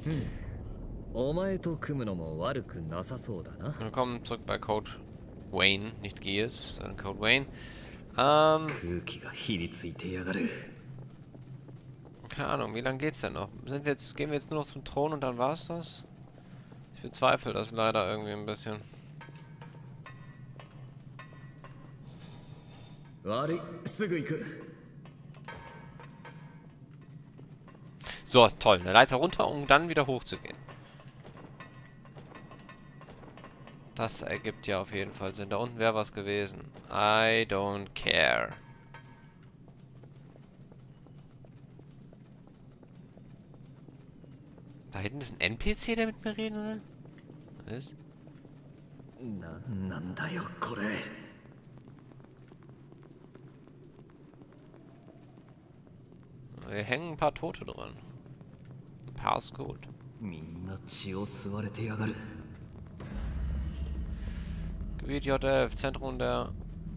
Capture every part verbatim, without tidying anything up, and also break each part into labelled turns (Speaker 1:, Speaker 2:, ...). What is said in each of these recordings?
Speaker 1: Willkommen zurück bei Code Wayne, nicht Gears, sondern Code Wayne. Ähm, keine Ahnung, wie lange geht's denn noch? Sind wir jetzt, gehen wir jetzt nur noch zum Thron und dann war's das? Ich bezweifle das leider irgendwie ein bisschen. So, toll. Eine Leiter runter, um dann wieder hochzugehen. Das ergibt ja auf jeden Fall Sinn. Da unten wäre was gewesen. I don't care. Da hinten ist ein N P C, der mit mir reden will? Was ist? Hier hängen ein paar Tote drin. Passcode. Gebiet J F, Zentrum der...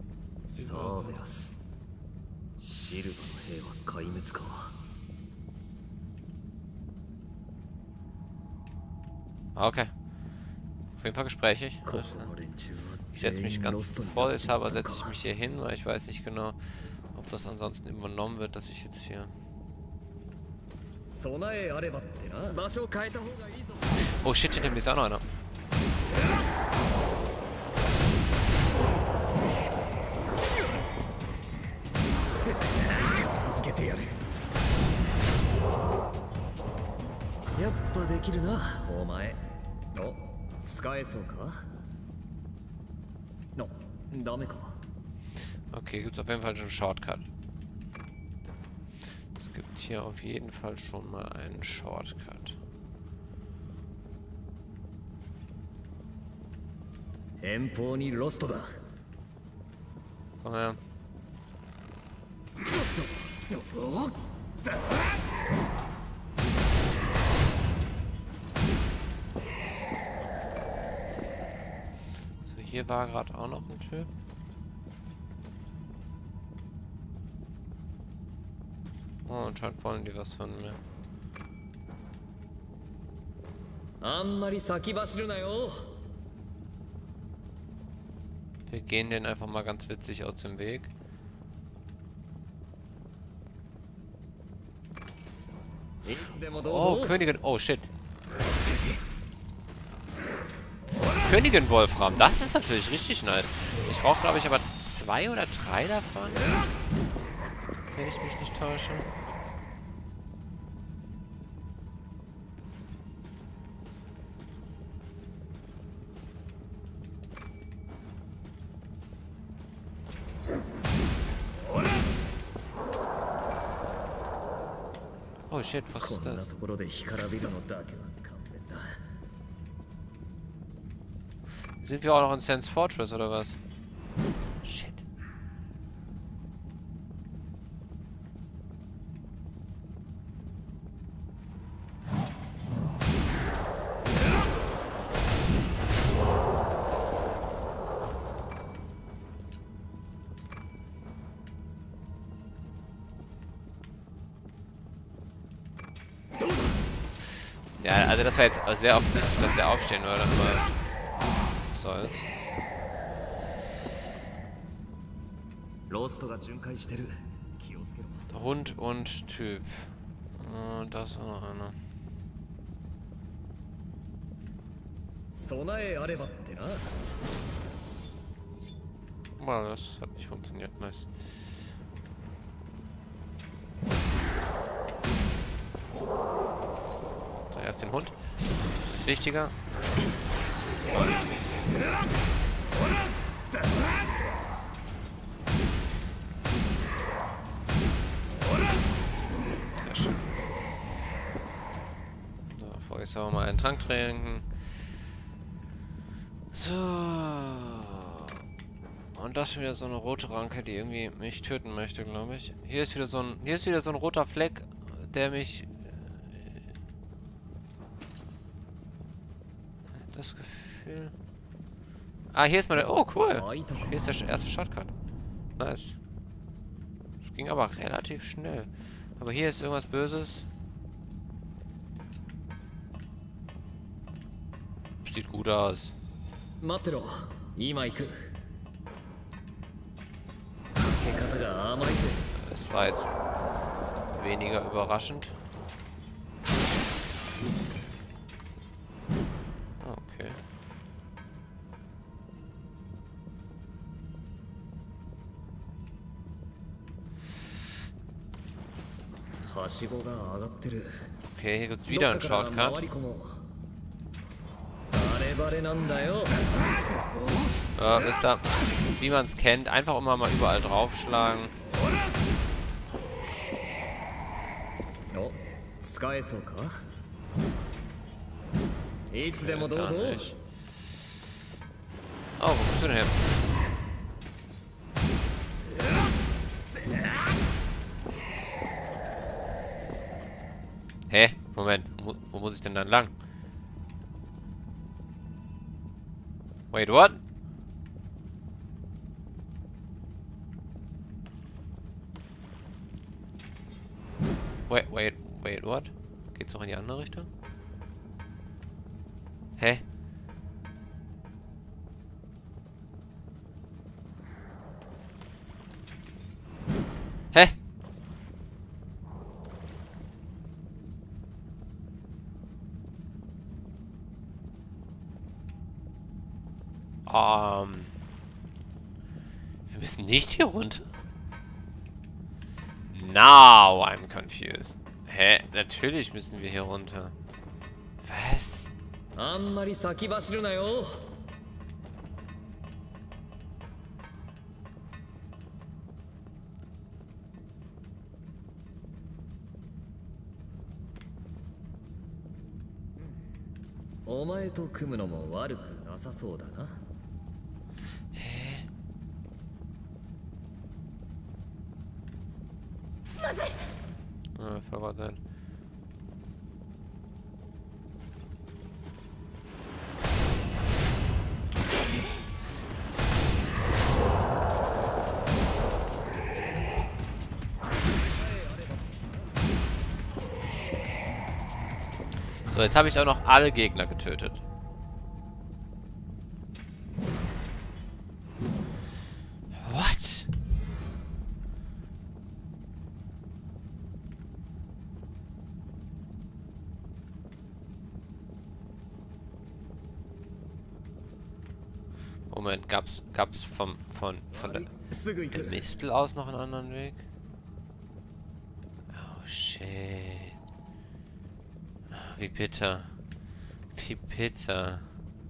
Speaker 1: Okay. Auf jeden Fall gesprächig. Ich setze mich ganz vorsichtshalber, setze ich mich hier hin, weil ich weiß nicht genau, ob das ansonsten übernommen wird, dass ich jetzt hier... Oh shit, hinter mir ist auch noch einer. Okay, gibt es auf jeden Fall schon einen Shortcut. Es gibt hier auf jeden Fall schon mal einen Shortcut. Komm her. So, hier war gerade auch noch ein Typ. Oh, anscheinend wollen die was von mir. Wir gehen den einfach mal ganz witzig aus dem Weg. Oh, Königin. Oh, shit. Königin Wolfram. Das ist natürlich richtig nice. Ich brauche, glaube ich, aber zwei oder drei davon. Wenn ich mich nicht täusche. Oh shit, was ist das? Sind wir auch noch in Sans Fortress oder was? Shit. Ja, also das war jetzt sehr offensichtlich, dass der aufstehen würde, aber was soll's. Hund und Typ. Und das ist auch noch einer. Wow, das hat nicht funktioniert. Nice. So, erst den Hund. Das ist wichtiger. Sehr schön. So, vorher ist auch mal einen Trank trinken. So. Und das ist wieder so eine rote Ranke, die irgendwie mich töten möchte, glaube ich. Hier ist wieder so ein, hier ist wieder so ein roter Fleck, der mich... Das Gefühl... Ah, hier ist mal der... Oh, cool. Hier ist der erste Shortcut. Nice. Das ging aber relativ schnell. Aber hier ist irgendwas Böses. sieht gut aus. Das war jetzt weniger überraschend. Okay. Okay, hier gibt es wieder einen Shortcut. Ja, wisst ihr, wie man es kennt, einfach immer mal überall draufschlagen. Okay, oh, wo bist du denn hin? Hä? Moment, wo, wo muss ich denn dann lang? Wait, what? Wait, wait, wait, what? Geht's noch in die andere Richtung? Hä? Hä? Ähm. Wir müssen nicht hier runter. Now I'm confused. Hä? Natürlich müssen wir hier runter. Was? Hä? Ah, verraten. So, jetzt habe ich auch noch alle Gegner getötet. What? Moment, gab's gab's vom von von der, der Mistel aus noch einen anderen Weg? Oh shit. Wie bitter. Wie bitter.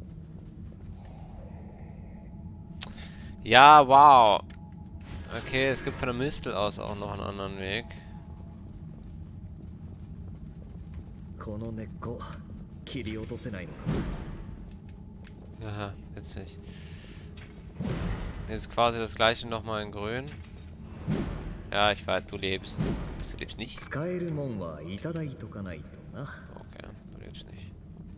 Speaker 1: Ja, wow. Okay, es gibt von der Mistel aus auch noch einen anderen Weg. Aha, witzig. Jetzt ist quasi das gleiche nochmal in grün. Ja, ich weiß, du lebst. Du lebst nicht? Okay, du lebst nicht.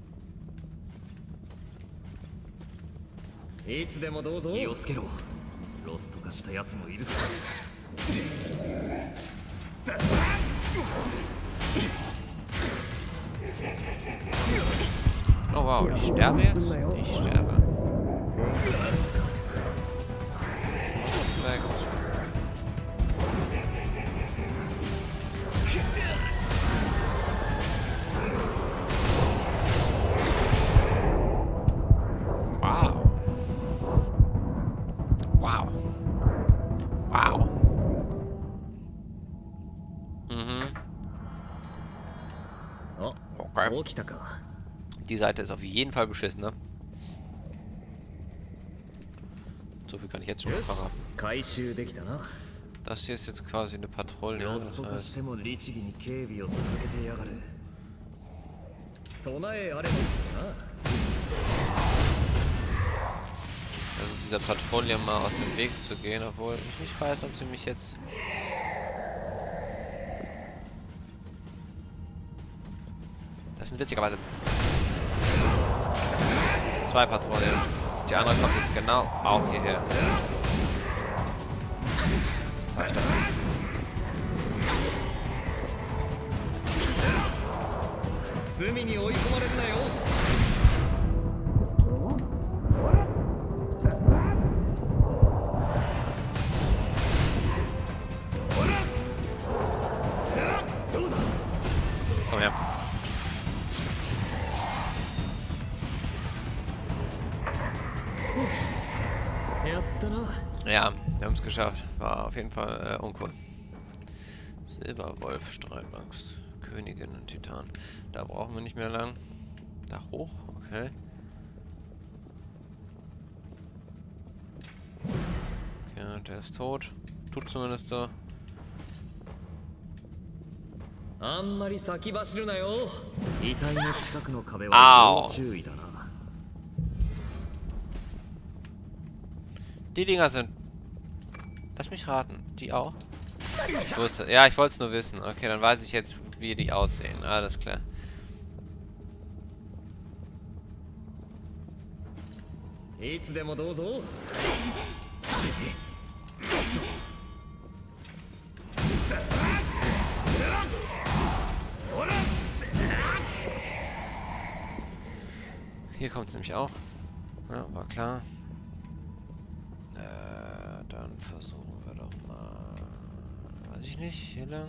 Speaker 1: Oh wow, ich sterbe jetzt? Ich sterbe. Weg. Wow. Wow. Wow. Mhm. Okay. Die Seite ist auf jeden Fall beschissen, ne? So viel kann ich jetzt schon mal verraten. Das hier ist jetzt quasi eine Patrouille. Das heißt, also dieser Patrouille mal aus dem Weg zu gehen, obwohl ich nicht weiß, ob sie mich jetzt... Das sind witzigerweise zwei Patrouillen. Die andere kommt jetzt genau auch hierher. Sag ich doch. Ja, wir haben es geschafft. War auf jeden Fall äh, uncool. Silberwolf, Streitaxt, Königin und Titan. Da brauchen wir nicht mehr lang. Da hoch, okay. Okay, der ist tot. Tut zumindest so. Au! Die Dinger sind... Lass mich raten. Die auch? Ich wusste... Ja, ich wollte es nur wissen. Okay, dann weiß ich jetzt, wie die aussehen. Alles klar. Hier kommt es nämlich auch. Ja, war klar. Äh, dann versuchen wir doch mal... Weiß ich nicht, hier lang.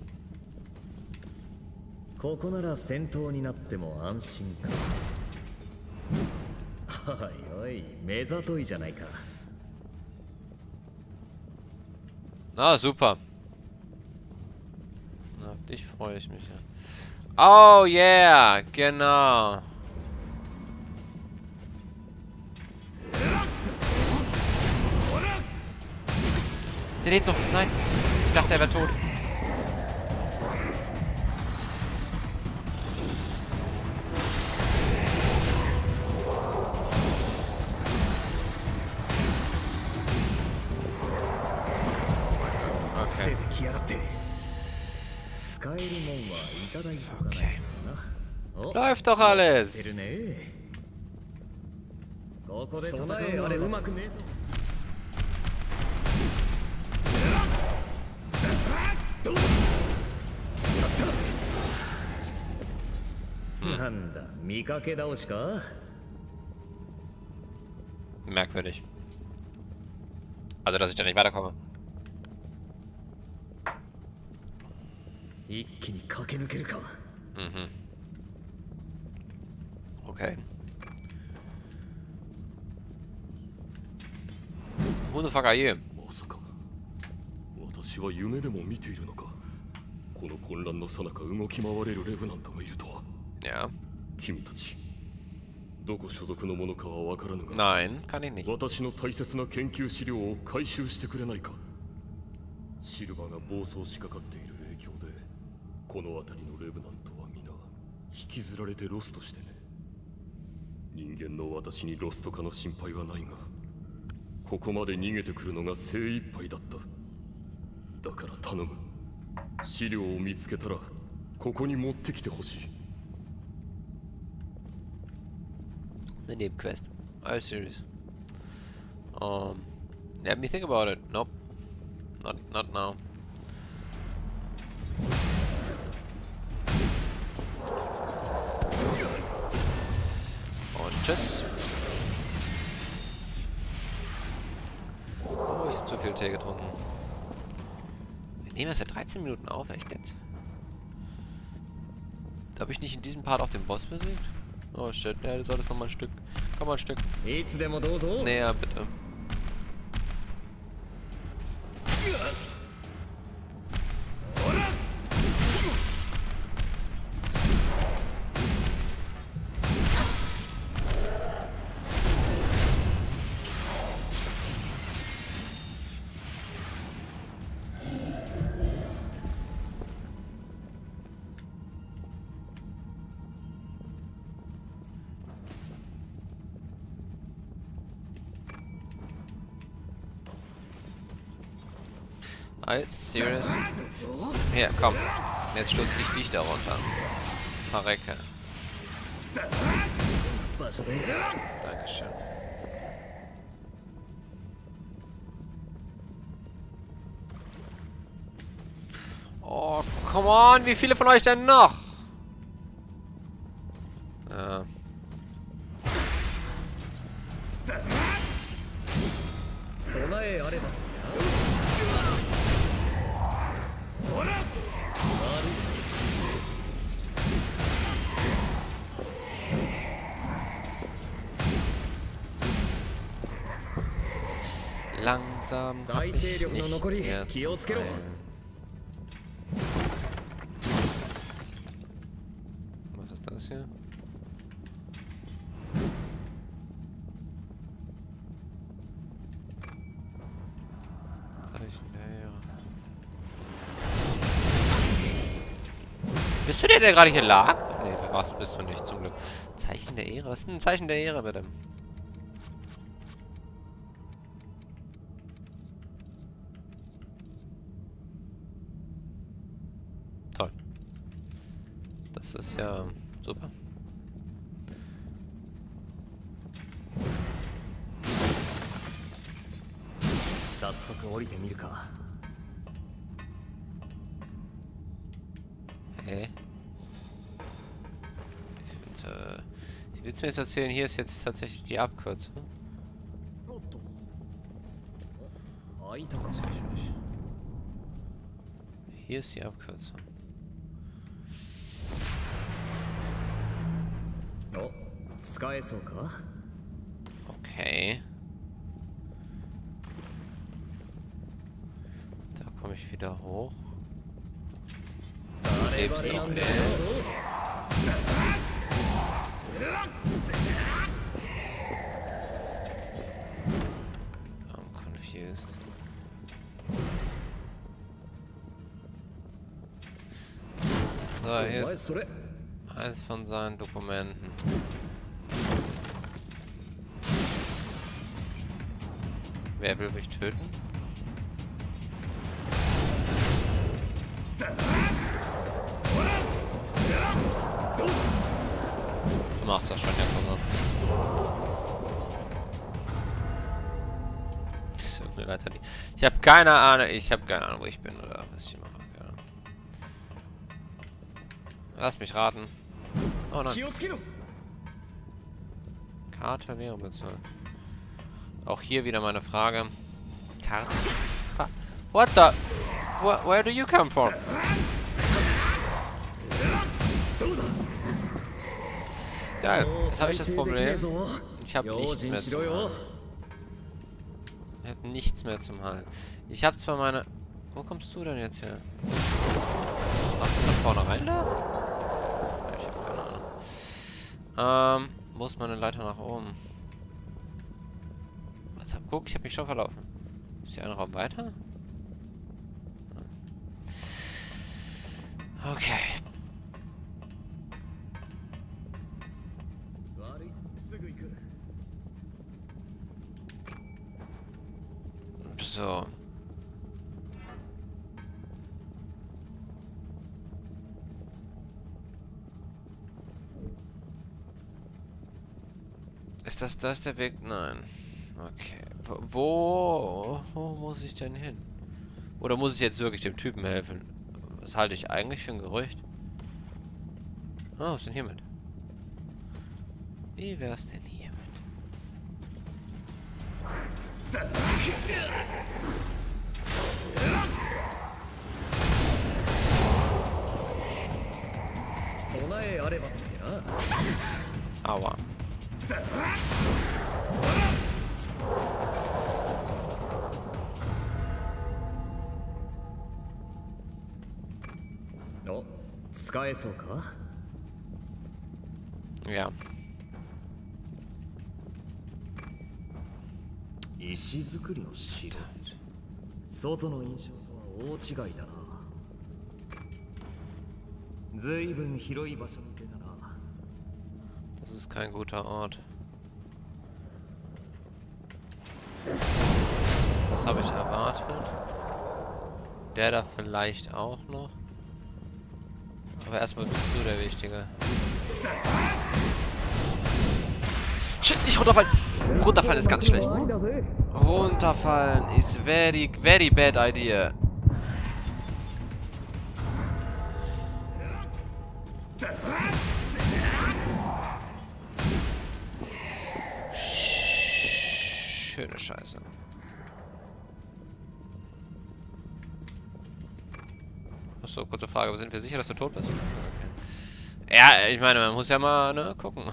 Speaker 1: Na, super. Na, auf dich freue ich mich ja. Oh yeah, genau. Der lebt noch. Nein. Ich dachte, er wäre tot. Okay. Okay. Läuft doch alles. Hm. Merkwürdig. Also, dass ich da nicht weiterkomme. Mhm. Okay. Who the fuck are you? Ja. Nein, kann ich nicht. The Nebenquest. Are you serious? Um, let me think about it. Nope. Not, not now. Und tschüss. Oh, ich hab zu viel Tee getrunken. Wir nehmen das ja dreizehn Minuten auf, echt jetzt? Habe ich nicht in diesem Part auch den Boss besiegt? Oh shit, ja, du solltest noch mal ein Stück. Komm mal ein Stück. Näher, bitte. Are you serious? Hier, komm. Jetzt stürze ich dich da runter. Verrecke. Dankeschön. Oh, come on. Wie viele von euch denn noch? Ja. Langsam hab ich nichts mehr zu heilen. Was ist das hier? Zeichen der Ehre. Bist du der, der gerade hier lag? Nee, warst bist du nicht, zum Glück. Zeichen der Ehre? Was ist denn ein Zeichen der Ehre, bitte? Toll. Das ist ja super. Hä? Ich will, äh, ich will's mir jetzt erzählen, hier ist jetzt tatsächlich die Abkürzung. Tatsächlich. Hier ist die Abkürzung. Okay. Da komme ich wieder hoch. Du lebst noch, ey. I'm confused. So, hier ist eins von seinen Dokumenten. Wer will mich töten? Du machst das schon, ja, komm. Das ist irgendeine Leiter, die... Ich habe keine Ahnung, ich habe keine Ahnung, wo ich bin oder was ich mache. Keine Ahnung. Lass mich raten. Oh nein. Karte Leere bezahlen. Auch hier wieder meine Frage. Karte. What the? Where, where do you come from? Geil. Jetzt habe ich das Problem. Ich habe nichts mehr zum Heilen. Ich habe nichts mehr zum Heilen. Ich habe zwar meine... Wo kommst du denn jetzt her? Machst du da vorne rein da? Ich habe keine Ahnung. Ähm, wo ist meine Leiter nach oben? Was hab, guck, ich habe mich schon verlaufen. Ist hier ein Raum weiter? Okay. So. Ist das das der Weg? Nein. Okay. Wo, wo muss ich denn hin? Oder muss ich jetzt wirklich dem Typen helfen? Was halte ich eigentlich für ein Gerücht? Oh, was ist denn hiermit? Wie wär's denn hiermit? Aua. Ja.
Speaker 2: 石造りの城。外の印象とは大違いだな。ずいぶん広い場所に出たな。
Speaker 1: Das ist kein guter Ort. Was habe ich erwartet? Der da vielleicht auch noch. Aber erstmal bist du der Wichtige. Shit, nicht runterfallen! Runterfallen ist ganz schlecht. Runterfallen ist very, very bad idea. Schöne Scheiße. Achso, kurze Frage. Sind wir sicher, dass du tot bist? Okay. Ja, ich meine, man muss ja mal, ne, gucken.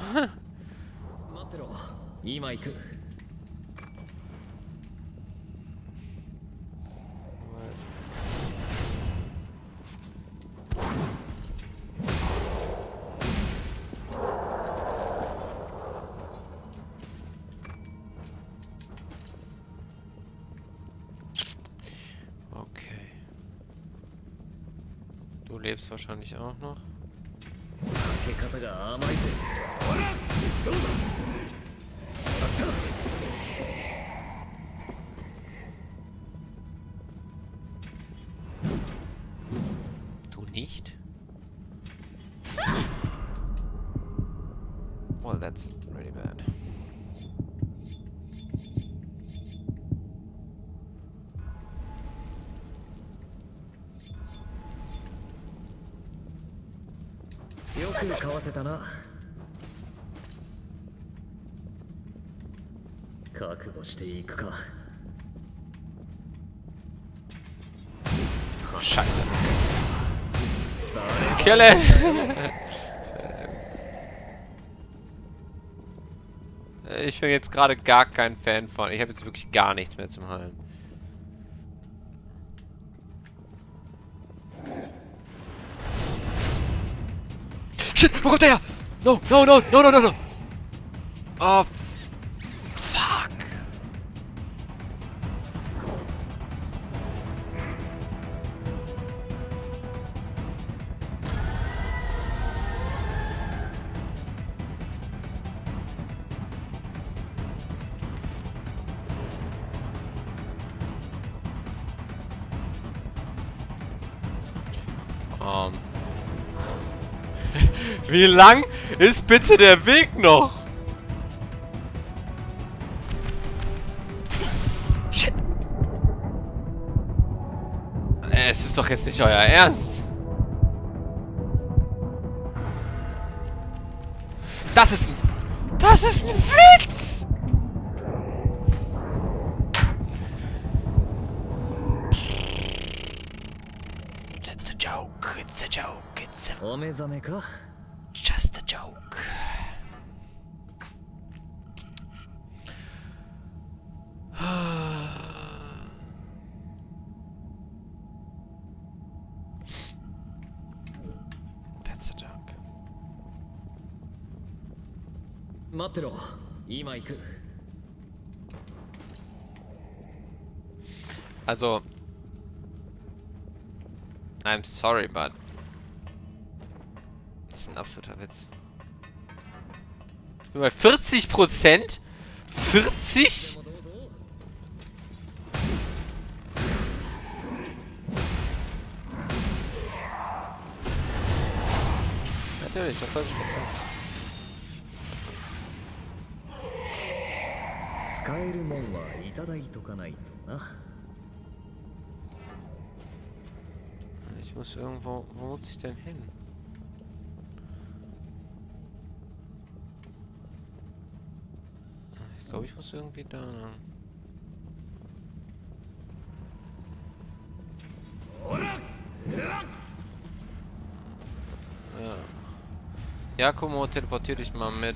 Speaker 1: gibt es wahrscheinlich auch noch. Du nicht? Well, that's really bad. Scheiße. Kill it! Ich bin jetzt gerade gar kein Fan von. Ich habe jetzt wirklich gar nichts mehr zum Heilen. Shit! Wo kommt der her? No, no, no, no, no, no, no! Oh, fuck! Um. Wie lang ist bitte der Weg noch? Shit. Es ist doch jetzt nicht euer Ernst. Das ist ein... Das ist ein Witz! It's a joke. It's a joke. It's a... Just a joke. That's a joke. Also, I'm sorry, but das ist ein absoluter Witz. Ich bin bei vierzig Prozent? vierzig? Natürlich, das vierzig Prozent. Ich muss irgendwo... Wo muss ich denn hin? Ich glaube, ich muss irgendwie da lang. Ja. Yakumo, teleportier dich mal mit.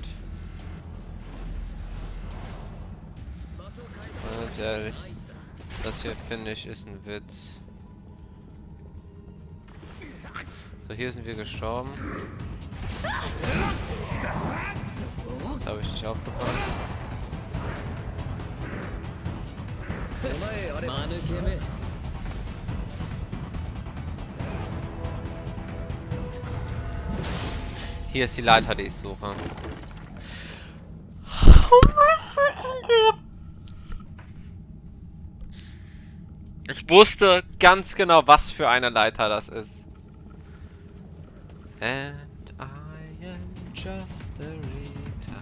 Speaker 1: Ganz ehrlich, das hier finde ich ist ein Witz. So, hier sind wir gestorben. Das habe ich nicht aufgepasst. Hier ist die Leiter, die ich suche. Ich wusste ganz genau, was für eine Leiter das ist. And I am just a retard.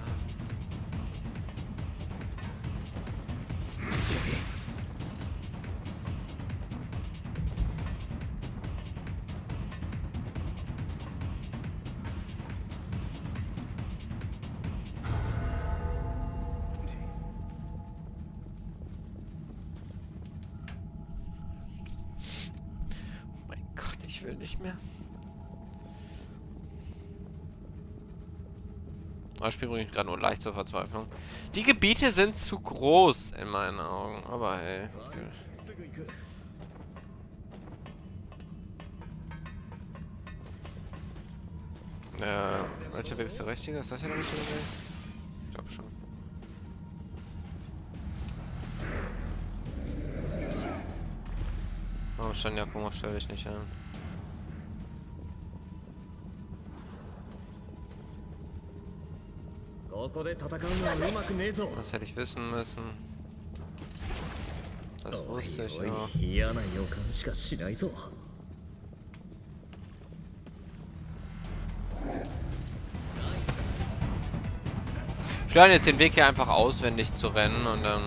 Speaker 1: Oh mein Gott, ich will nicht mehr. Das Spiel bringt gerade nur leicht zur Verzweiflung. Die Gebiete sind zu groß in meinen Augen, aber hey. Ja, welcher Weg ist der richtige? Ist das hier der richtige Weg? Ich glaube schon. Warum stand Yakumo, stell dich nicht an? Das hätte ich wissen müssen. Das wusste ich auch. Ich lerne jetzt den Weg hier einfach auswendig zu rennen und dann...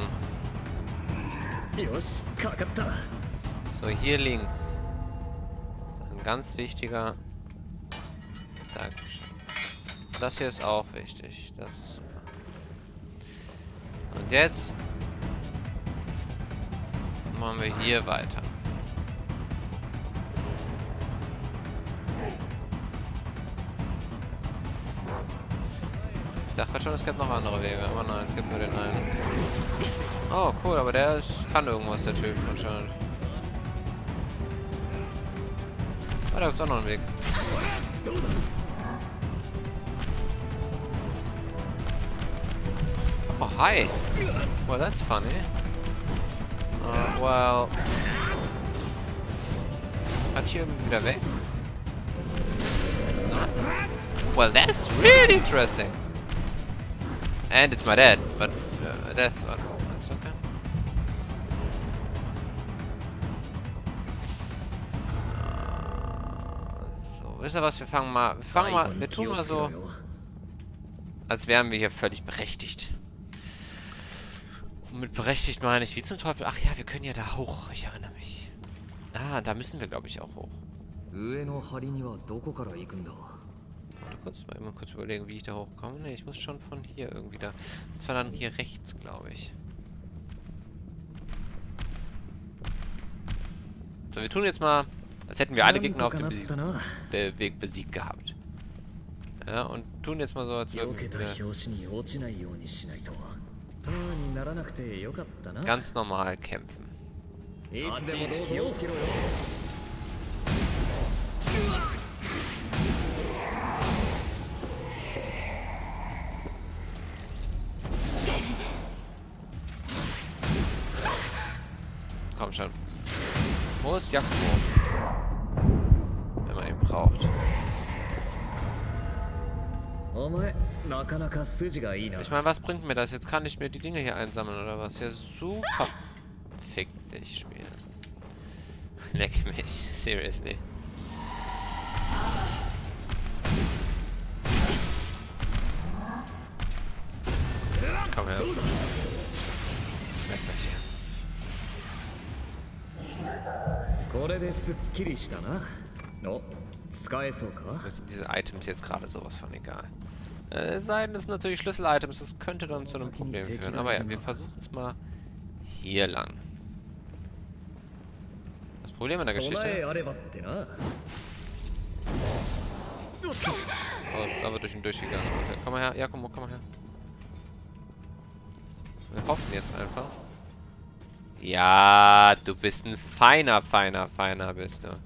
Speaker 1: So, hier links. Das ist ein ganz wichtiger... Dankeschön. Das hier ist auch wichtig. Das ist super. Und jetzt... machen wir hier weiter. Ich dachte gerade schon, es gibt noch andere Wege, aber nein, es gibt nur den einen. Oh, cool, aber der ist, kann irgendwas, der Typ, anscheinend. Ah, da gibt's auch noch einen Weg. Oh, hi. Well, that's funny. Uh, well... Kann ich irgendwie wieder weg? Well, that's really interesting. And it's my dad, but uh, death, uh, that's okay. Uh, so, wisst ihr was? Wir fangen mal, wir fangen mal, wir tun mal so, als wären wir hier völlig berechtigt. Und mit berechtigt meine ich, wie zum Teufel? Ach ja, wir können ja da hoch. Ich erinnere mich. Ah, da müssen wir, glaube ich, auch hoch. Warte kurz, mal immer kurz überlegen, wie ich da hochkomme. Ne, ich muss schon von hier irgendwie da. Und zwar dann hier rechts, glaube ich. So, wir tun jetzt mal, als hätten wir alle Gegner auf dem Besieg Be Weg besiegt gehabt. Ja, und tun jetzt mal so, als würden wir ganz normal kämpfen. Komm schon. Wo ist Yakumo? Wenn man ihn braucht. Ich meine, was bringt mir das? Jetzt kann ich mir die Dinge hier einsammeln, oder was? Ja, super. Fick dich, Spiel. Leck mich. Seriously. Komm her. Leck mich hier. Sind diese Items jetzt gerade sowas von egal. Äh, sei denn, es sind natürlich Schlüssel-Items, das könnte dann zu einem Problem führen. Aber ja, wir versuchen es mal hier lang. Das Problem an der Geschichte... Oh, es ist aber durch ihn durchgegangen. Okay, komm mal her, Yakumo, komm mal her. Wir hoffen jetzt einfach. Ja, du bist ein feiner, feiner, feiner bist du.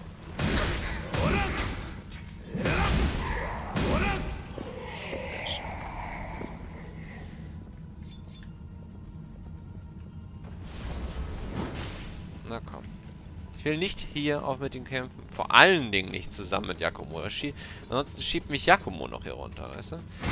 Speaker 1: Na komm. Ich will nicht hier auch mit ihm kämpfen. Vor allen Dingen nicht zusammen mit Yakumo. Schie Ansonsten schiebt mich Yakumo noch hier runter, weißt du?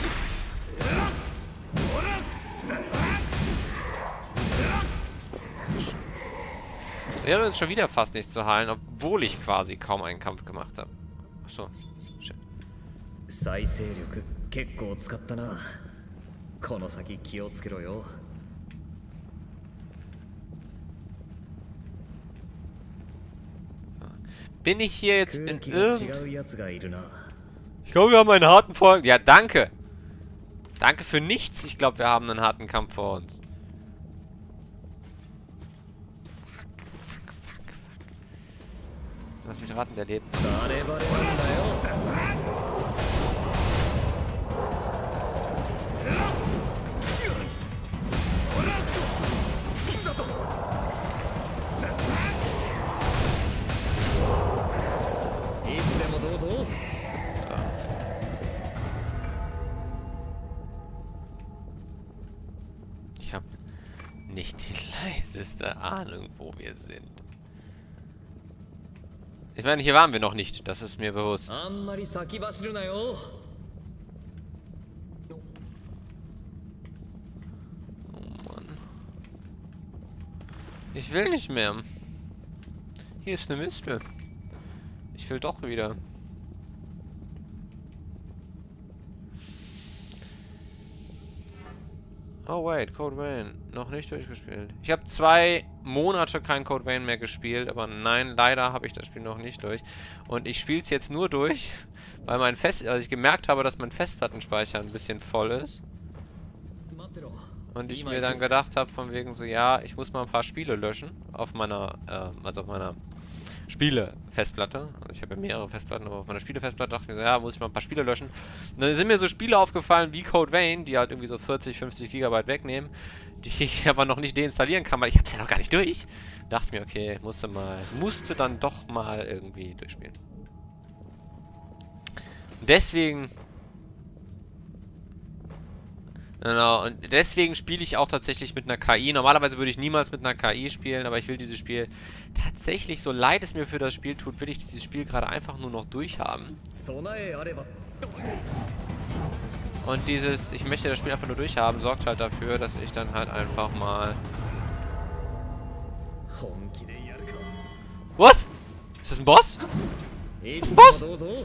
Speaker 1: Wäre jetzt schon wieder fast nichts zu heilen, obwohl ich quasi kaum einen Kampf gemacht habe. Achso. Shit. Bin ich hier jetzt in irgend... Ich glaube, wir haben einen harten Vor... Ja, danke. Danke für nichts. Ich glaube, wir haben einen harten Kampf vor uns. Lass mich raten, der lebt. Ich habe nicht die leiseste Ahnung, wo wir sind. Ich meine, hier waren wir noch nicht, das ist mir bewusst. Ich will nicht mehr. Hier ist eine Miste. Ich will doch wieder. Oh wait, Code Vein. Noch nicht durchgespielt. Ich habe zwei Monate kein Code Vein mehr gespielt, aber nein, leider habe ich das Spiel noch nicht durch. Und ich spiele es jetzt nur durch, weil mein Fest, also ich gemerkt habe, dass mein Festplattenspeicher ein bisschen voll ist. Und ich mir dann gedacht habe, von wegen so, ja, ich muss mal ein paar Spiele löschen auf meiner, äh, also auf meiner Spiele-Festplatte. Also ich habe ja mehrere Festplatten, aber auf meiner Spiele-Festplatte dachte ich mir so, ja, muss ich mal ein paar Spiele löschen. Und dann sind mir so Spiele aufgefallen wie Code Vein, die halt irgendwie so vierzig, fünfzig Gigabyte wegnehmen, die ich aber noch nicht deinstallieren kann, weil ich hab's ja noch gar nicht durch. Dachte mir, okay, musste mal, musste dann doch mal irgendwie durchspielen. Deswegen... Genau, und deswegen spiele ich auch tatsächlich mit einer K I. Normalerweise würde ich niemals mit einer K I spielen, aber ich will dieses Spiel tatsächlich, so leid es mir für das Spiel tut, will ich dieses Spiel gerade einfach nur noch durchhaben. Und dieses, ich möchte das Spiel einfach nur durchhaben, sorgt halt dafür, dass ich dann halt einfach mal... Was? Ist das ein Boss? Ein Boss?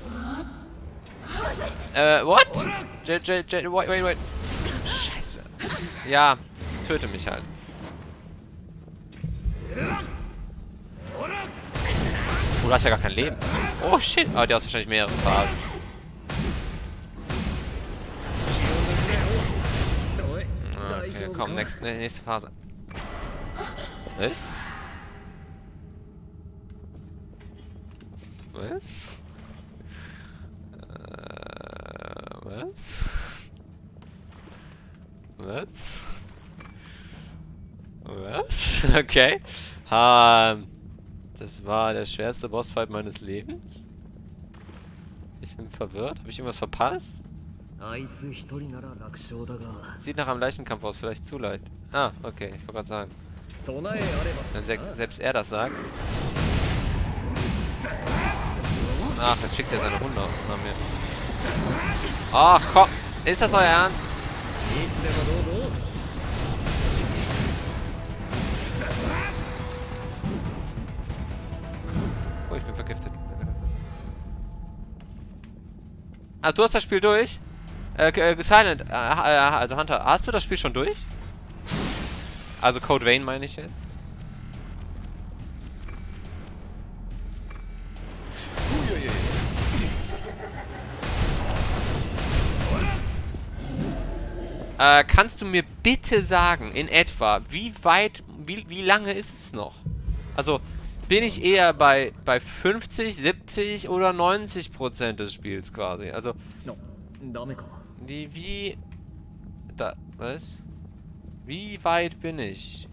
Speaker 1: Äh, what? J, J, J, wait, wait, wait. Scheiße. Ja, töte mich halt. Oh, du hast ja gar kein Leben. Oh, shit. Oh, der hat wahrscheinlich mehrere Phasen. Okay, komm, next, nächste Phase. Was? Was? Äh, was? Was? Was? Okay. Um, das war der schwerste Bossfight meines Lebens. Ich bin verwirrt. Habe ich irgendwas verpasst? Sieht nach einem leichten Kampf aus, vielleicht zu leicht. Ah, okay, ich wollte gerade sagen. Wenn se selbst er das sagt. Ach, jetzt schickt er seine Hunde nach mir. Ach, komm. Ist das euer Ernst? Oh, ich bin vergiftet. Ah, du hast das Spiel durch? Äh, äh Silent, äh, also Hunter, hast du das Spiel schon durch? Also Code Vein meine ich jetzt. Äh, kannst du mir bitte sagen, in etwa, wie weit, wie, wie lange ist es noch? Also, bin ich eher bei, bei fünfzig, siebzig oder neunzig Prozent des Spiels quasi? Also, wie, wie, da, was? Wie weit bin ich?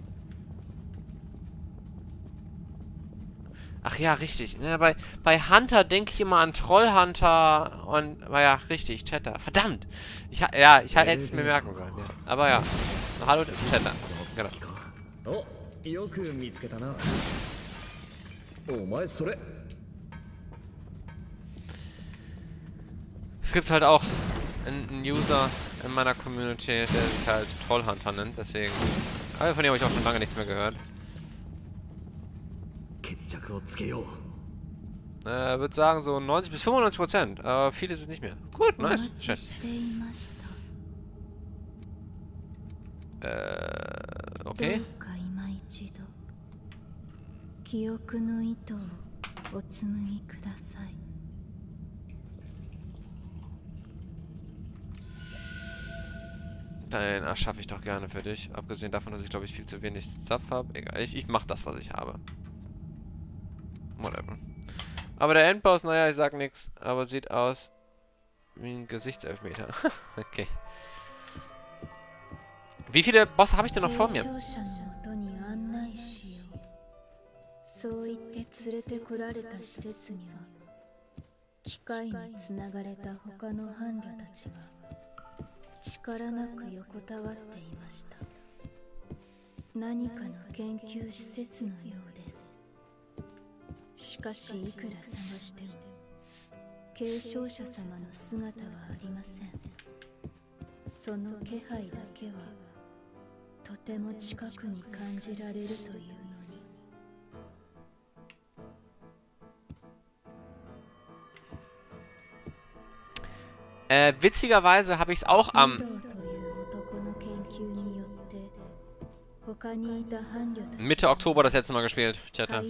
Speaker 1: Ach ja, richtig. Ja, bei, bei Hunter denke ich immer an Trollhunter und... Ja, richtig, Chatter. Verdammt! Ich, ja, ich hätte es mir merken sollen. Ja. Aber ja. Hallo, Chatter. Genau. Es gibt halt auch einen User in meiner Community, der sich halt Trollhunter nennt, deswegen... Aber von dem habe ich auch schon lange nichts mehr gehört. Äh, würde sagen so neunzig bis fünfundneunzig Prozent, aber viel ist es nicht mehr. Gut, nice. Chat. Äh, okay. Dann erschaffe ich doch gerne für dich. Abgesehen davon, dass ich glaube ich viel zu wenig Stuff habe. Egal, ich, ich mache das, was ich habe. Whatever. Aber der Endboss, naja, ich sag nichts, aber sieht aus wie ein Gesichtselfmeter. Okay. Wie viele Bosse habe ich denn noch vor mir? Äh, witzigerweise habe ich es auch am Mitte Oktober das letzte Mal gespielt. Chatte.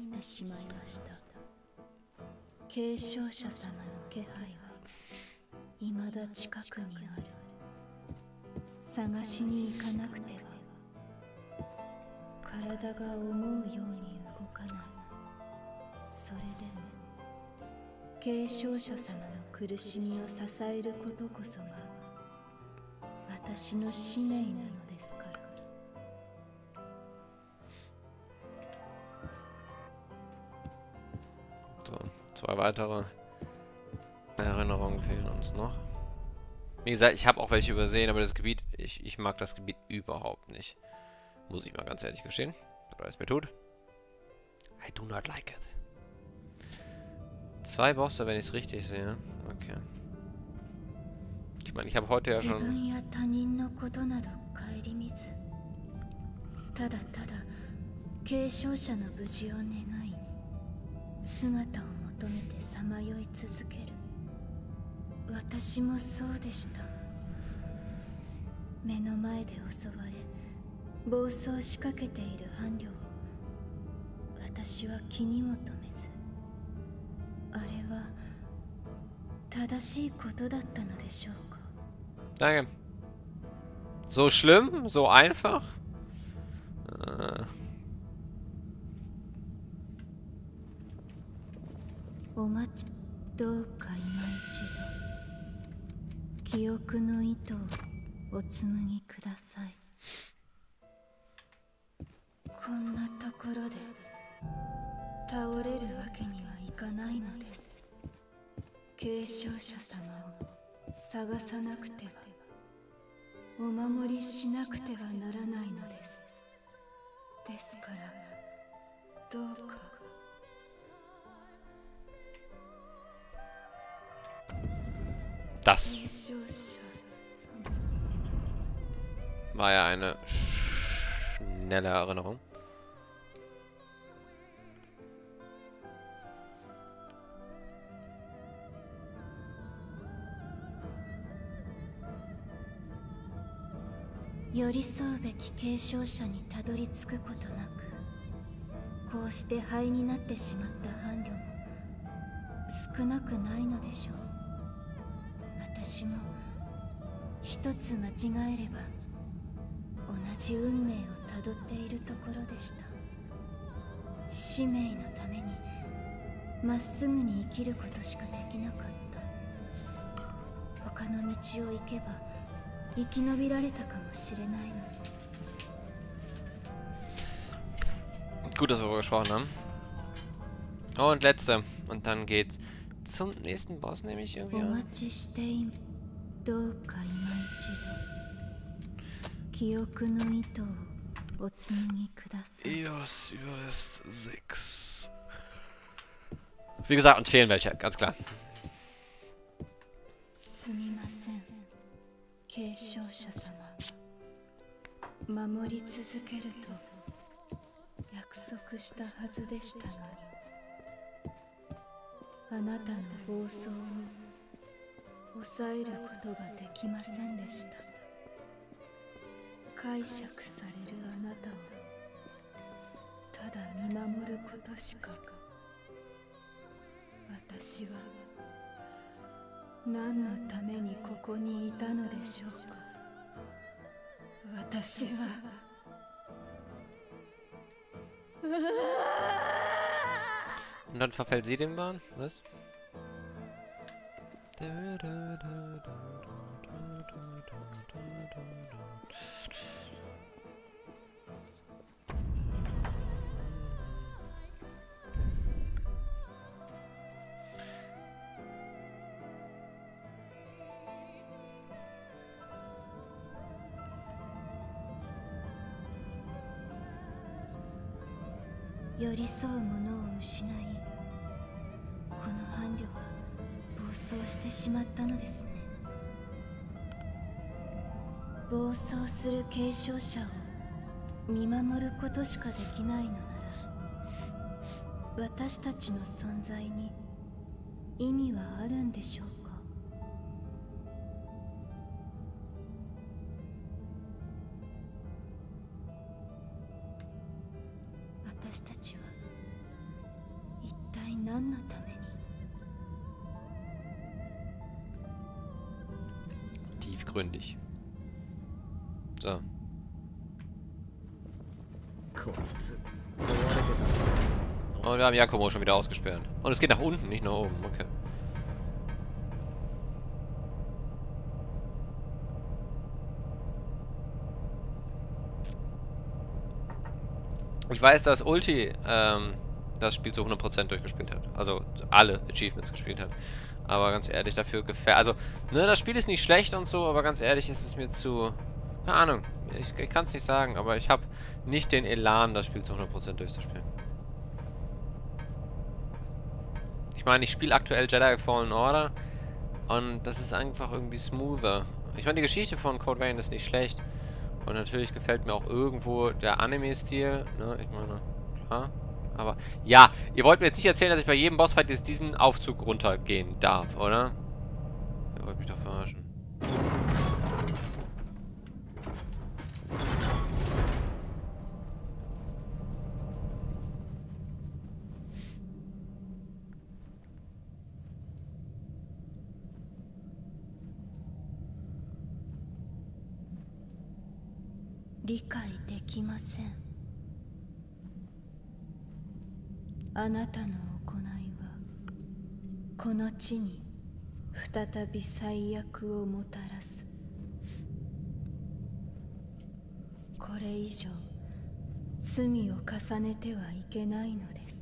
Speaker 1: So, zwei weitere Erinnerungen fehlen uns noch. Wie gesagt, ich habe auch welche übersehen, aber das Gebiet, ich, ich mag das Gebiet überhaupt nicht. Muss ich mal ganz ehrlich gestehen. Oder es mir tut. I do not like it. Zwei Bosse, wenn ich es richtig sehe. Okay. Ich meine, ich habe heute ja schon... Danke. So schlimm? So einfach? Äh. Das war ja eine schnelle Erinnerung. Gut, dass wir darüber gesprochen haben. Und letzte. Und dann geht's zum nächsten Boss, nehme ich irgendwie an. Eos Überrest sechs. Wie gesagt, uns fehlen welche, ganz klar. Und dann verfällt sie dem Wahn? Was?
Speaker 3: 私たちは一体何のために。
Speaker 1: Tiefgründig. So. Und wir haben Yakumo schon wieder ausgesperrt. Und es geht nach unten, nicht nach oben. Okay. Ich weiß, dass Ulti ähm, das Spiel zu hundert Prozent durchgespielt hat. Also alle Achievements gespielt hat. Aber ganz ehrlich, dafür gefällt... Also, ne, das Spiel ist nicht schlecht und so, aber ganz ehrlich, ist es mir zu... Keine Ahnung. Ich, ich kann es nicht sagen, aber ich habe nicht den Elan, das Spiel zu hundert Prozent durchzuspielen. Ich meine, ich spiele aktuell Jedi Fallen Order und das ist einfach irgendwie smoother. Ich meine, die Geschichte von Code Vein ist nicht schlecht. Und natürlich gefällt mir auch irgendwo der Anime-Stil, ne, ich meine, klar. Aber, ja, ihr wollt mir jetzt nicht erzählen, dass ich bei jedem Bossfight jetzt diesen Aufzug runtergehen darf, oder? Ihr wollt mich doch verarschen.
Speaker 3: あなたの行いはこの地に再び最悪をもたらす。これ以上罪を重ねてはいけないのです。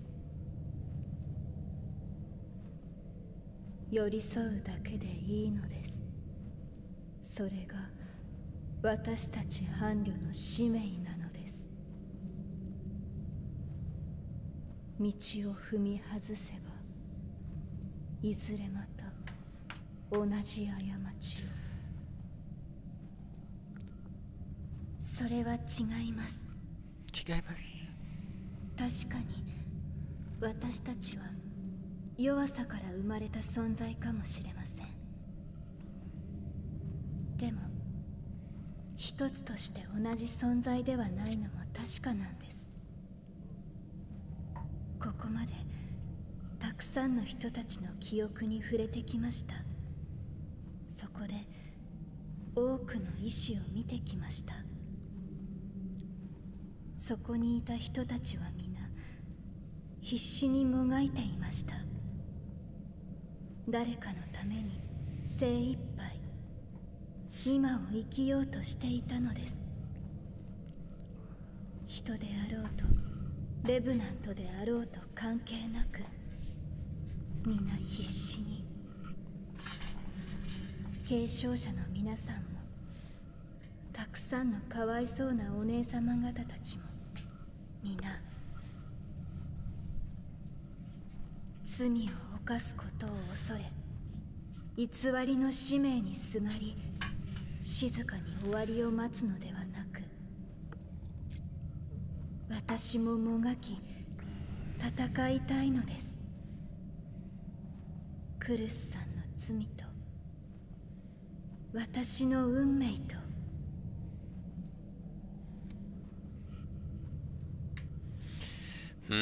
Speaker 3: 寄り添うだけでいいのです。それが私たち伴侶の使命なのです。道を踏み外せばいずれまた同じ過ちを。それは違います。
Speaker 1: 違います。
Speaker 3: 確かに私たちは弱さから生まれた存在かもしれません。でも一つとして同じ存在ではないのも確かなんです。ここまでたくさんの人たちの記憶に触れてきました。そこで多くの意志を見てきました。そこにいた人たちは皆必死にもがいていました。誰かのために精一杯今を生きようとしていたのです。人であろうとレブナントであろうと関係なく皆必死に。継承者の皆さんもたくさんのかわいそうなお姉様方たちも皆罪を犯すことを恐れ偽りの使命にすがり静かに終わりを待つのではなく、私ももがき戦いたいのです。クルスさんの罪と私の運命と。
Speaker 1: うん。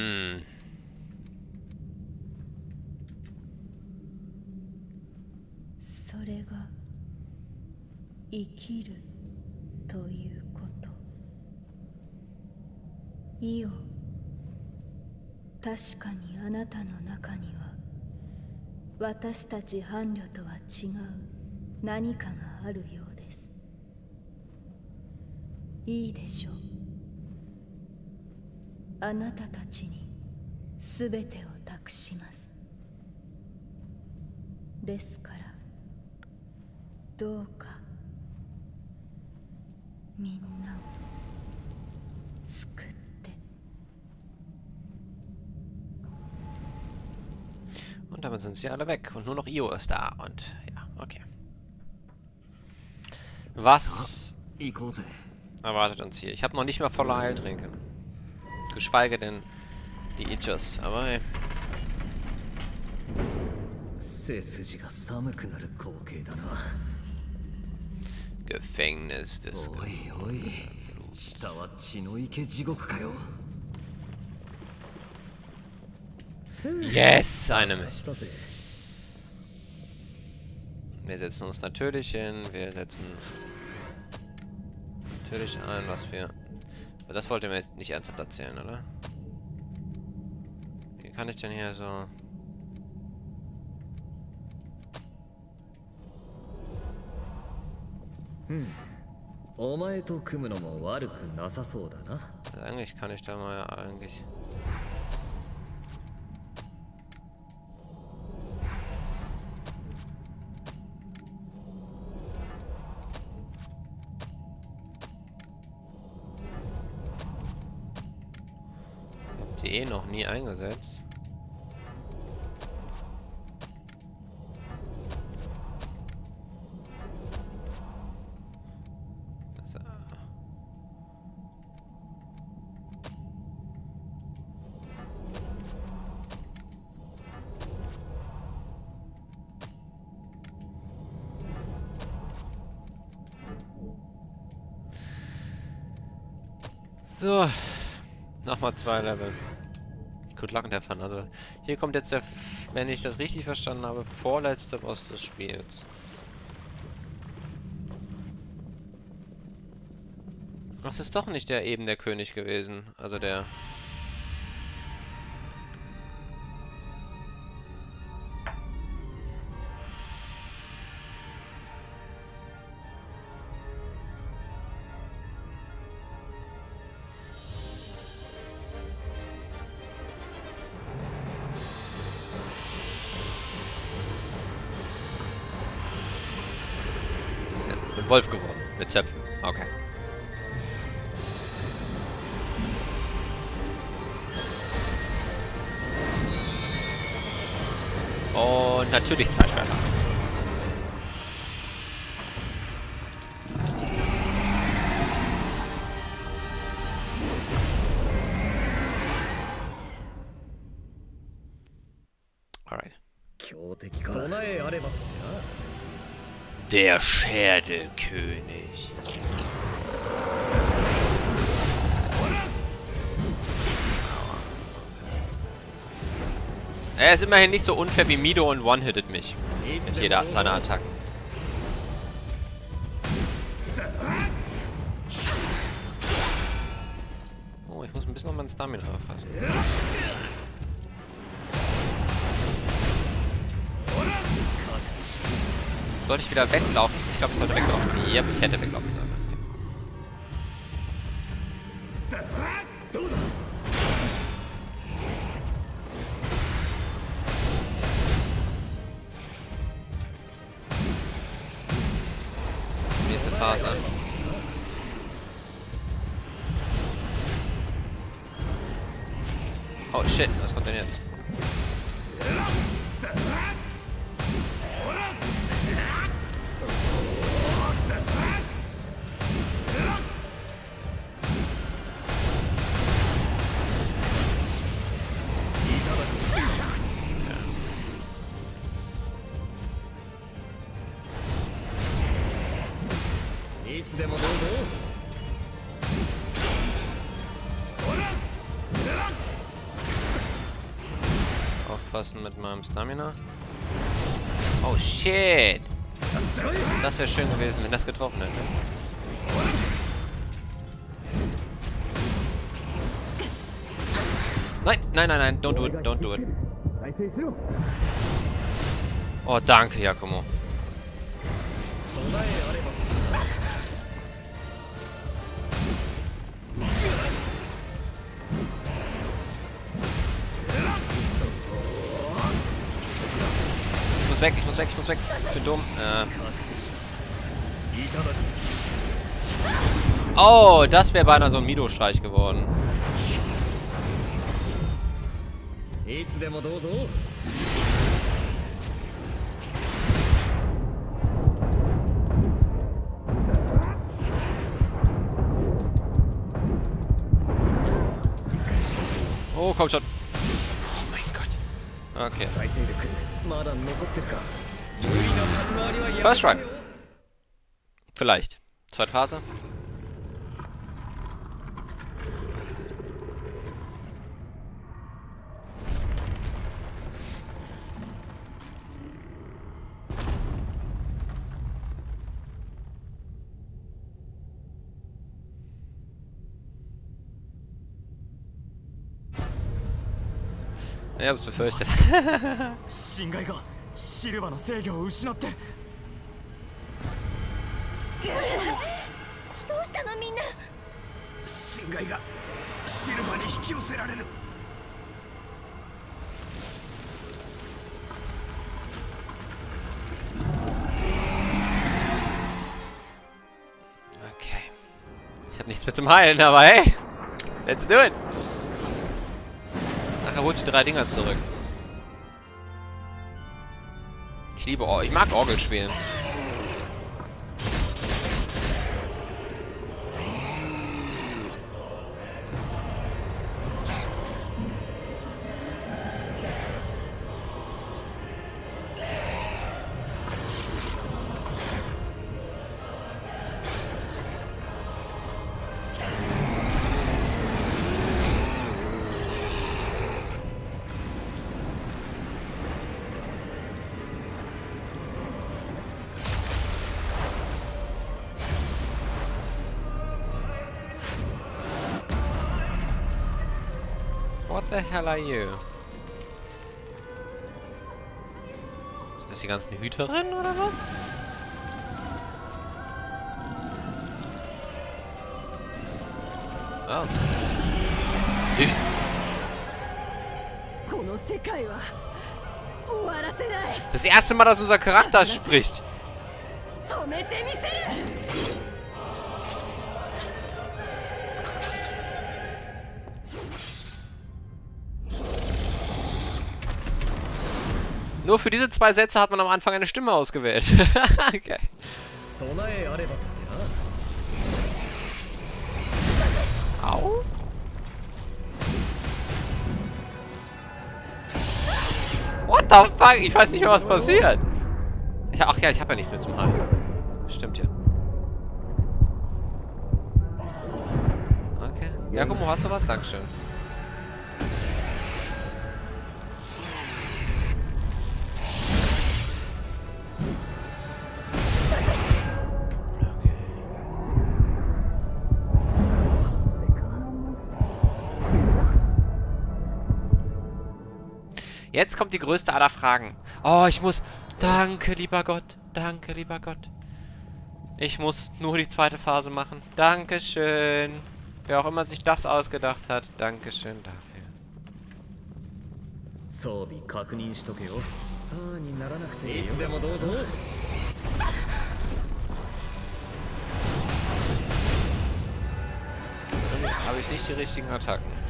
Speaker 3: それが生きるということ。イオ、確かにあなたの中には私たち伴侶とは違う何かがあるようです。いいでしょう。あなたたちに全てを託します。ですからどうかみんなを救って。
Speaker 1: Und damit sind sie alle weg und nur noch Io ist da und ja, okay. Was erwartet uns hier? Ich habe noch nicht mal volle Heiltränke. Geschweige denn die Ichos, aber hey. Gefängnis des Yes, eine Milch. Wir setzen uns natürlich hin. Wir setzen natürlich ein, was wir... Das wollt ihr mir jetzt nicht ernsthaft erzählen, oder? Wie kann ich denn hier so...
Speaker 2: Hm. Also
Speaker 1: eigentlich kann ich da mal eigentlich... Ich hab die eh noch nie eingesetzt. So, nochmal zwei Level. Good luck in der Fun. Also, hier kommt jetzt der, wenn ich das richtig verstanden habe, vorletzte Boss des Spiels. Das ist doch nicht der eben der König gewesen. Also der... Wolf geworden. Mit Zöpfen. Okay. Und natürlich zwei Schwerter. Alright. Der Schädelkönig. Er ist immerhin nicht so unfair wie Mido und one-hittet mich. Mit jeder seiner Attacken. Oh, ich muss ein bisschen noch mein Stamina aufpassen. Sollte ich wieder weglaufen? Ich glaube, ich sollte weglaufen. Ja, ich hätte weglaufen sollen. Nächste Phase. Oh shit, was kommt denn jetzt? Aufpassen mit meinem Stamina. Oh shit! Das wäre schön gewesen, wenn das getroffen hätte. Nein, nein, nein, nein, don't do it, don't do it. Oh, danke, Giacomo. Ich muss weg, ich muss weg, ich muss weg. Ich bin dumm. Äh. Oh, das wäre beinahe so ein Mido-Streich geworden. Oh, komm schon. Oh mein Gott. Okay. First try. Vielleicht. Zweite Phase. Ich hab's befürchtet.
Speaker 2: 侵害がシルバの制御を失って。
Speaker 3: どうしたのみんな。
Speaker 2: 侵害がシルバに引き寄せられる。
Speaker 1: Okay. Ich hab nichts mehr zum Heilen, aber hey! Let's do it! Ach, er holt die drei Dinger zurück. Ich liebe Orgel. Ich mag Orgel spielen. What the hell are you? Sind das die ganzen Hüterinnen oder was? Oh. Süß. Das erste Mal, dass unser Charakter spricht. Nur für diese zwei Sätze hat man am Anfang eine Stimme ausgewählt. Okay. Au. What the fuck? Ich weiß nicht mehr, was passiert. Ich, ach ja, ich habe ja nichts mehr zum Heilen. Stimmt ja. Okay. Jakomo, hast du was? Dankeschön. Jetzt kommt die größte aller Fragen. Oh, ich muss... Danke, lieber Gott. Danke, lieber Gott. Ich muss nur die zweite Phase machen. Dankeschön. Wer auch immer sich das ausgedacht hat. Dankeschön dafür. Habe ich nicht die richtigen Attacken.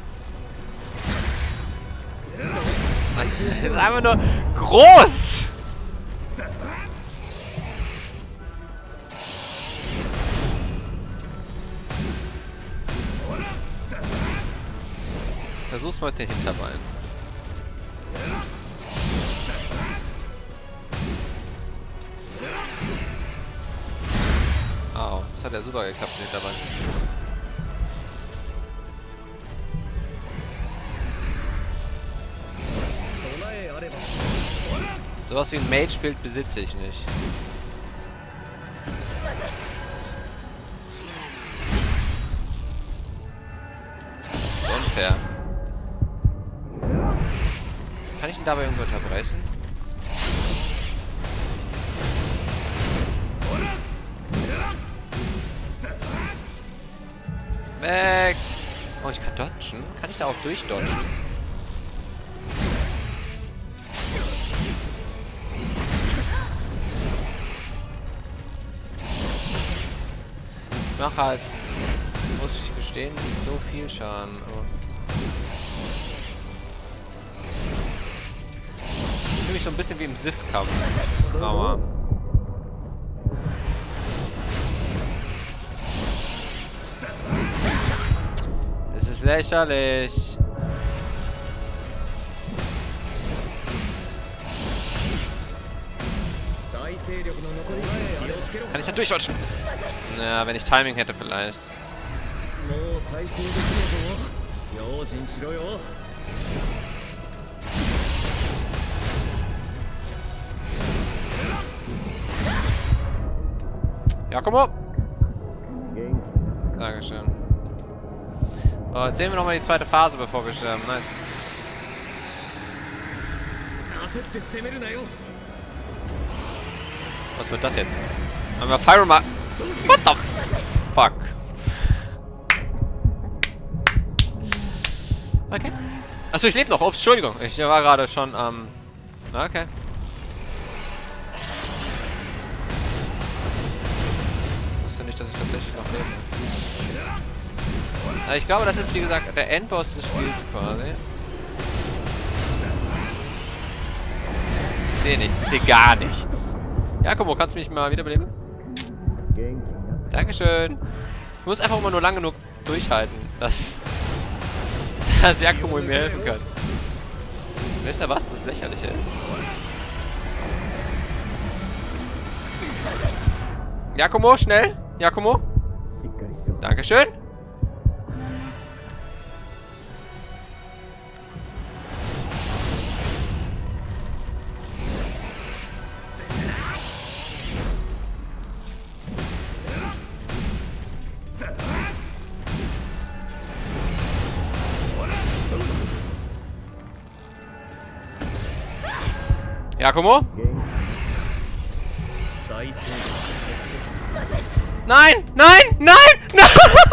Speaker 1: Das ist einfach nur groß! Versuch's mal mit den Hinterbeinen. Au, das hat ja super geklappt mit den Hinterbeinen. Sowas wie ein Mage-Bild besitze ich nicht. Das ist unfair. Kann ich ihn dabei irgendwo unterbrechen? Weg! Oh, ich kann dodgen? Kann ich da auch durchdodgen? Ich mache halt, muss ich gestehen, nicht so viel Schaden. Aber ich fühle mich so ein bisschen wie im Sith-Kampf. Aber es ist lächerlich. Kann ich da durchdodgen? Na, wenn ich Timing hätte vielleicht. Ja, komm mal. Dankeschön. Oh, jetzt sehen wir nochmal die zweite Phase, bevor wir sterben. Nice. Was wird das jetzt? Haben wir Fire mal. What the fuck? Okay. Achso, ich lebe noch. Ups, Entschuldigung. Ich war gerade schon am. Ähm okay. Ich wusste nicht, dass ich tatsächlich noch lebe. Ich glaube, das ist wie gesagt der Endboss des Spiels quasi. Ich sehe nichts, ich sehe gar nichts. Jakobo, kannst du mich mal wiederbeleben? Dankeschön. Ich muss einfach immer nur lang genug durchhalten, dass, dass Jakobo mir helfen kann. Wisst ihr was? Das Lächerliche ist. Jakobo, schnell! Jakobo! Dankeschön! Jakobo? Nein! Nein! Nein! Nein!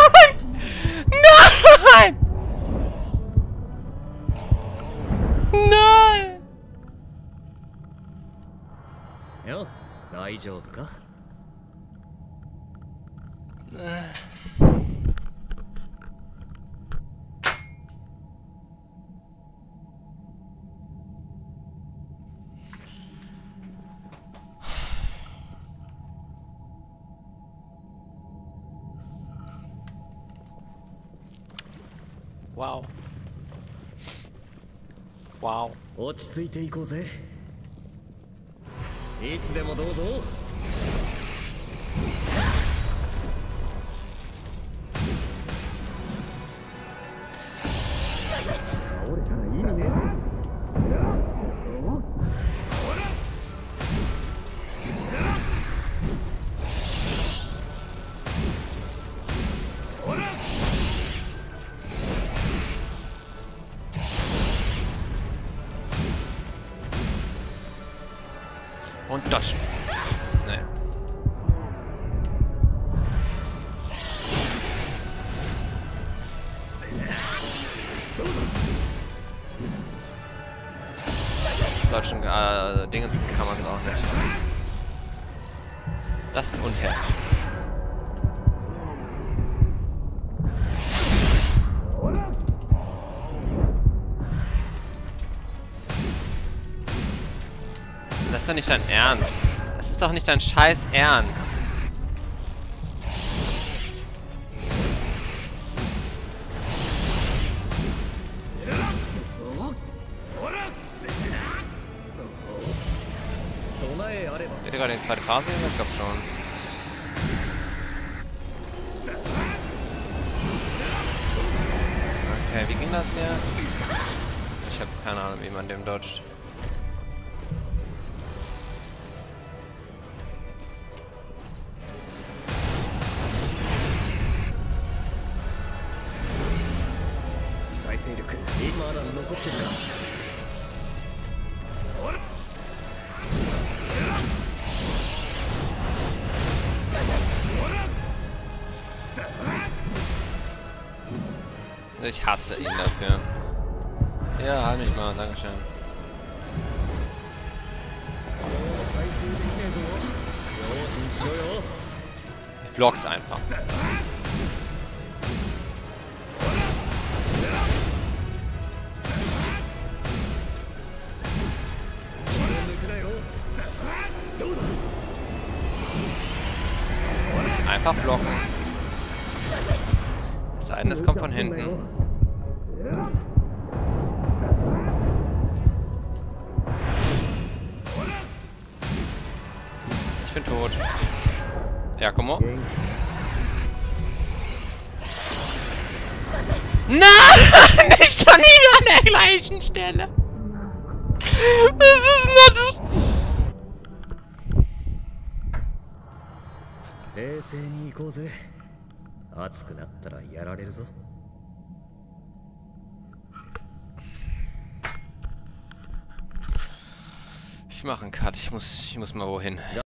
Speaker 1: Nein! Nein!
Speaker 2: Ja, 大丈夫か?
Speaker 1: Wow. Wow.
Speaker 2: 落ち着いていこうぜ。いつでもどうぞ。倒れたら意味ね。
Speaker 1: Und dodgen. Nee. Dodgen, äh, Dinge kann man es auch nicht. Das ist unfair. Das ist doch nicht dein Ernst. Das ist doch nicht dein scheiß Ernst. Geht ihr gerade in die zweite Phase? Ich glaube schon. Okay, wie ging das hier? Ich habe keine Ahnung, wie man dem dodgt. Ich hasse ihn dafür. Ja, halt mich mal, dankeschön. Ich block's einfach. Einfach blocken. Es sei denn, es kommt von hinten. Ich bin tot. Jakobo? Nein! Nicht schon wieder an der gleichen Stelle! Das ist nicht...
Speaker 2: 冷静に行こうぜ。熱くなったらやられるぞ。
Speaker 1: Ich mache einen Cut. Ich muss, ich muss mal wohin.